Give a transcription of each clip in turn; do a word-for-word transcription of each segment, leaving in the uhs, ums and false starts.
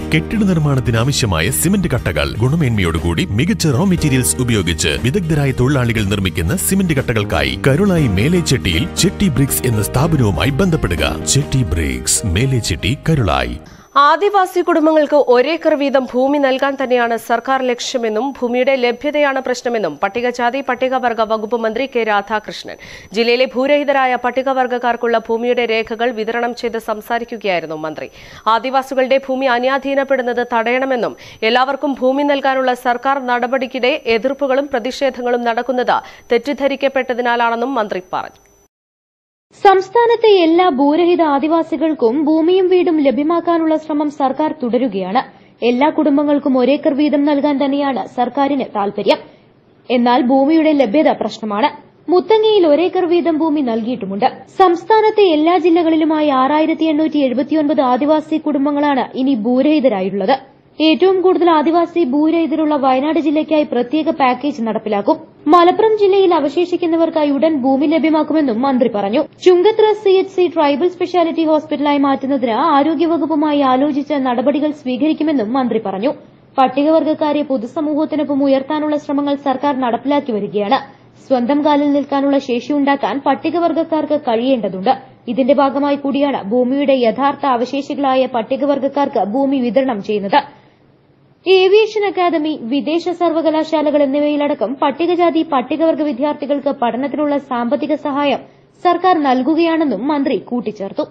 കെട്ടിട നിർമ്മാണത്തിന് ആവശ്യമായ സിമന്റ് കട്ടകൾ ഗുണമേന്മയോടുകൂടി മികച്ച റോ മെറ്റീരിയൽസ് ഉപയോഗിച്ച് വിദഗ്ധരായ തൊഴിലാളികൾ നിർമ്മിക്കുന്ന സിമന്റ് കട്ടകൾക്കായി കരുളായി മേലേച്ചെട്ടിയിൽ ചെട്ടി ബ്രിക്സ് എന്ന സ്ഥാപനവുമായി ബന്ധപ്പെടുക. ചെട്ടി ബ്രിക്സ്, മേലേച്ചെട്ടി, കരുളായി. ആദിവാസി കുടുംബങ്ങൾക്ക് ഒരേക്കർ വീതം ഭൂമി നൽകാൻ തന്നെയാണ് സർക്കാർ ലക്ഷ്യമെന്നും ഭൂമിയുടെ ലഭ്യതയാണ് പ്രശ്നമെന്നും പട്ടികജാതി പട്ടികവർഗ വകുപ്പ് മന്ത്രി കെ രാധാകൃഷ്ണൻ. ജില്ലയിലെ ഭൂരഹിതരായ പട്ടികവർഗക്കാർക്കുള്ള ഭൂമിയുടെ രേഖകൾ വിതരണം ചെയ്ത് സംസാരിക്കുകയായിരുന്നു മന്ത്രി. ആദിവാസികളുടെ ഭൂമി അന്യാധീനപ്പെടുന്നത് തടയണമെന്നും എല്ലാവർക്കും ഭൂമി നൽകാനുള്ള സർക്കാർ നടപടിക്കിടെ എതിർപ്പുകളും പ്രതിഷേധങ്ങളും നടക്കുന്നത് തെറ്റിദ്ധരിക്കപ്പെട്ടതിനാലാണെന്നും മന്ത്രി പറഞ്ഞു. സംസ്ഥാനത്തെ എല്ലാ ഭൂരഹിത ആദിവാസികൾക്കും ഭൂമിയും വീടും ലഭ്യമാക്കാനുള്ള ശ്രമം സർക്കാർ തുടരുകയാണ്. എല്ലാ കുടുംബങ്ങൾക്കും ഒരേക്കർ വീതം നൽകാൻ തന്നെയാണ് സർക്കാരിന് താൽപര്യം. എന്നാൽ ഭൂമിയുടെ ലഭ്യത പ്രശ്നമാണ്. മുത്തങ്ങയിൽ ഒരേക്കർ വീതം ഭൂമി നൽകിയിട്ടുമുണ്ട്. സംസ്ഥാനത്തെ എല്ലാ ജില്ലകളിലുമായി ആറായിരത്തി എണ്ണൂറ്റി എഴുപത്തിയൊൻപത് ആദിവാസി കുടുംബങ്ങളാണ് ഇനി ഭൂരഹിതരായുള്ളത്. ഏറ്റവും കൂടുതൽ ആദിവാസി ഭൂരഹിതരുള്ള വയനാട് ജില്ലയ്ക്കായി പ്രത്യേക പാക്കേജ് നടപ്പിലാക്കും. മലപ്പുറം ജില്ലയിൽ അവശേഷിക്കുന്നവർക്കായി ഉടൻ ഭൂമി ലഭ്യമാക്കുമെന്നും മന്ത്രി പറഞ്ഞു. Chungathara C H C tribal speciality ഹോസ്പിറ്റലായി മാറ്റുന്നതിന് ആരോഗ്യവകുപ്പുമായി ആലോചിച്ച് നടപടികൾ സ്വീകരിക്കുമെന്നും മന്ത്രി പറഞ്ഞു. പട്ടികവർഗക്കാരെ പൊതുസമൂഹത്തിനൊപ്പം ഉയർത്താനുള്ള ശ്രമങ്ങൾ സർക്കാർ നടപ്പിലാക്കി വരികയാണ്. സ്വന്തം കാലിൽ നിൽക്കാനുള്ള ശേഷിയുണ്ടാക്കാൻ പട്ടികവർഗക്കാർക്ക് കഴിയേണ്ടതുണ്ട്. ഇതിന്റെ ഭാഗമായി കൂടിയാണ് ഭൂമിയുടെ യഥാർത്ഥ അവശേഷികളായ പട്ടികവർഗക്കാർക്ക് ഭൂമി വിതരണം ചെയ്യുന്നത്. ഏവിയേഷൻ അക്കാദമി, വിദേശ സർവകലാശാലകൾ എന്നിവയിലടക്കം പട്ടികജാതി പട്ടികവർഗ വിദ്യാർത്ഥികൾക്ക് പഠനത്തിനുള്ള സാമ്പത്തിക സഹായം സർക്കാർ നൽകുകയാണെന്നും മന്ത്രി കൂട്ടിച്ചേർത്തു.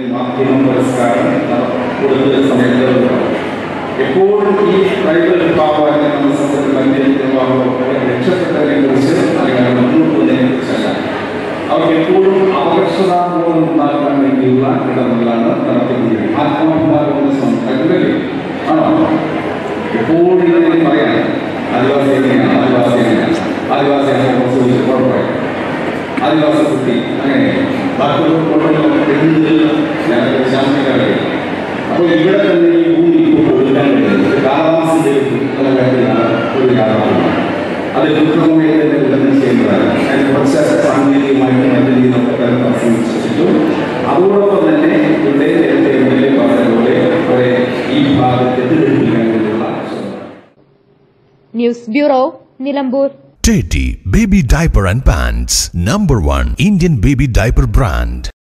എപ്പോഴും ഈ ട്രൈബൽ വിഭാഗമായിട്ട് നമ്മുടെ സമൂഹത്തിൽ രക്ഷപ്പെട്ടതിനെക്കുറിച്ച് അല്ലെങ്കിൽ മുന്നോട്ട് വന്നതിനെക്കുറിച്ചല്ല, അവർക്ക് എപ്പോഴും ആകർഷണാബോധം ഉണ്ടാക്കാൻ വേണ്ടിയുള്ള ഇടപെടലാണ് നടത്തിക്കൊണ്ടിരിക്കുന്നത്. ആത്മാഭിമാനം കണ്ടില്ലേ ആണോ? എപ്പോഴും ഇതിനെ പറയാൻ ആദിവാസി എങ്ങനെയാണ്, ആദിവാസി എങ്ങനെയാണ്, ആദിവാസിയാണ് ചോദിച്ചു കുഴപ്പമായി, ആദിവാസി കുട്ടി അങ്ങനെ ബാക്കിയുള്ള ഞങ്ങൾക്ക് ശാസ്ത്രക്കാരെ. അപ്പോൾ ഇവിടെ തന്നെ ഈ ഭൂമി ഇപ്പോൾ കൊടുക്കാൻ കഴിയുന്നത് കാലാവസ്ഥ ഒരു കാരണമാണ്. അത് കൃത്യമായി തന്നെ വിതരണം ചെയ്യുന്നതാണ്. അതിന് കുറച്ച് സാങ്കേതികമായിട്ട് നല്ല രീതിയിൽ നമുക്ക് വിശ്വസിച്ചു. അതോടൊപ്പം തന്നെ ഇവിടെ നേരത്തെ എം എൽ എ പറഞ്ഞതുപോലെ കുറെ ഈ ഭാഗത്ത് എത്തിപ്പിടിക്കാൻ വേണ്ടിയുള്ള news bureau, Nilambur. Teddy Baby Diaper and Pants, number one Indian baby diaper brand.